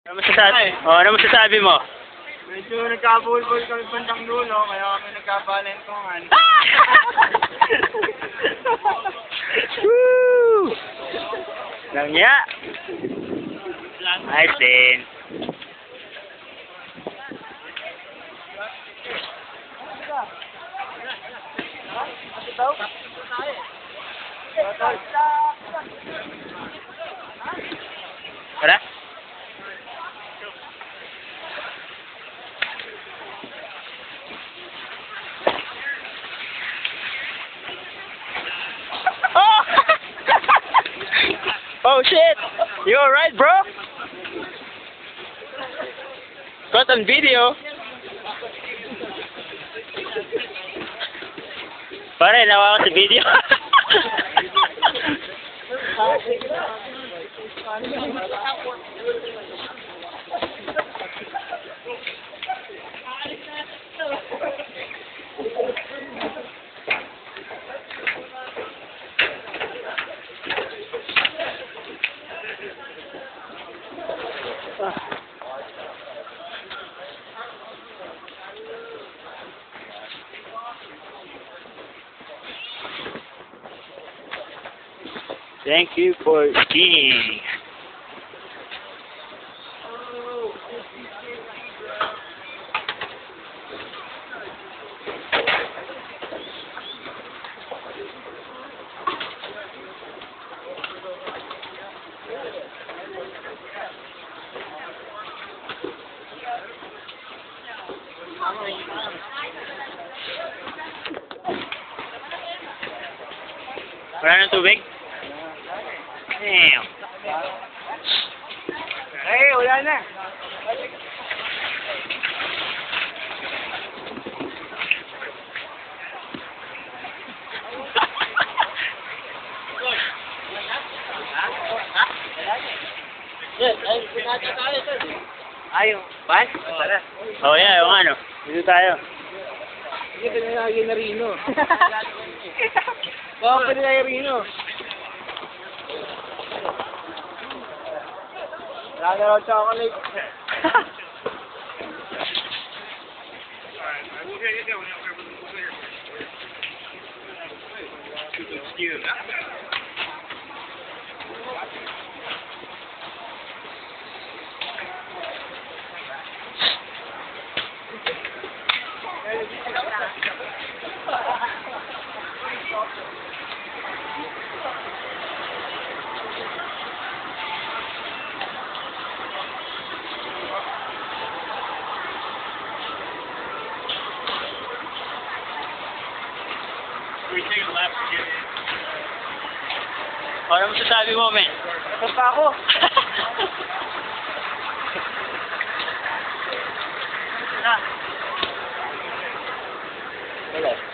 Ano masasabi? Oh, ano masasabi mo? Medyo nagkabulbul kami bandang dulo, kaya kami nagkabalentongan. Woo! Langya! Nice din. Tara? Oh! Oh shit! You alright, bro? Got on video. Pare, nawa ako sa video. Thank you for skiing. Wala nang tubig? Damn. Eh, wala na. Ayaw. Ban? Tara. Oh yeah, yung ano. Dito tayo. Hindi ka nilagay na Rino. Baka pa nilagay Rino. Wala na raw chocolate. Ano masasabi mo, men? Basta ako. Wala.